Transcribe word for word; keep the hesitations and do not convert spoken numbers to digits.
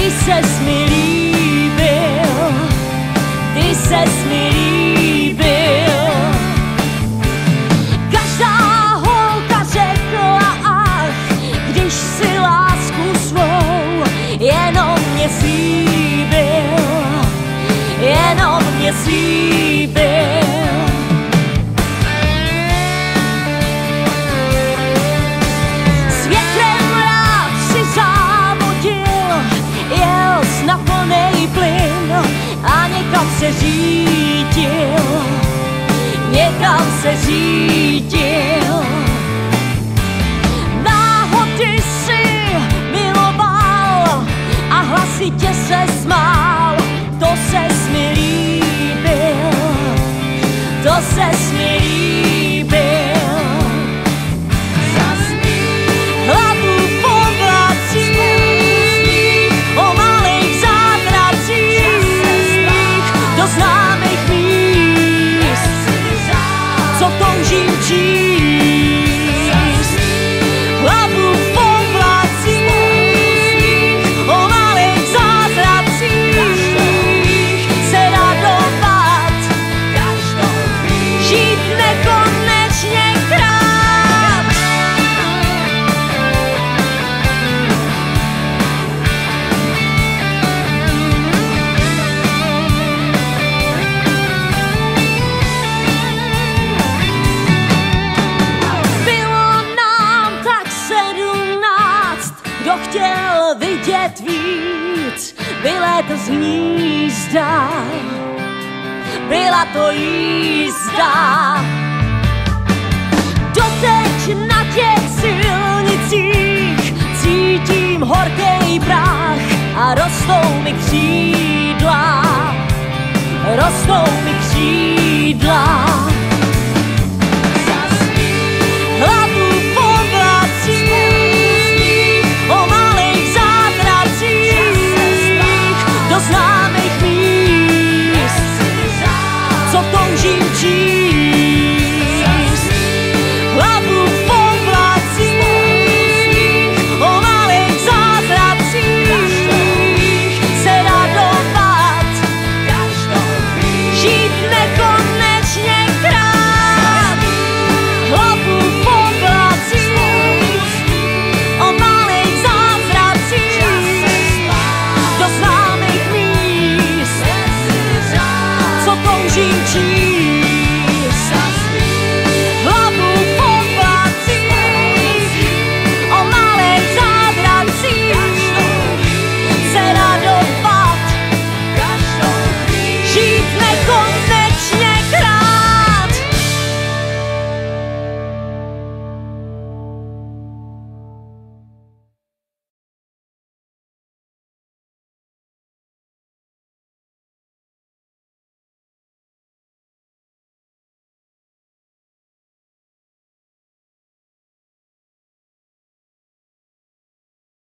Ty ses mi líbil, ty ses mi líbil. Každá holka řekla ach, když si lásku svou jenom mě slíbil, jenom mě slíbil. Světlem rád si závodil, jel na plnej plyn a někam se řídil, někam se řídil. Náhody si miloval a hlasitě se smál, to ses mi líbil, to ses mi líbil. Hlavu po vlácích, o malých zázracích, do známých míst, co toužím číst. Hlavu po vlácích, o malých zázracích se radovat, žít nekonečně krát. Bylo nám tak sedmnáct, kdo chtěl vidět víc, vylet z hnízda, byla to jízda. Doteď na těch silnicích cítím horkej prach a rostou mi křídla, rostou mi křídla.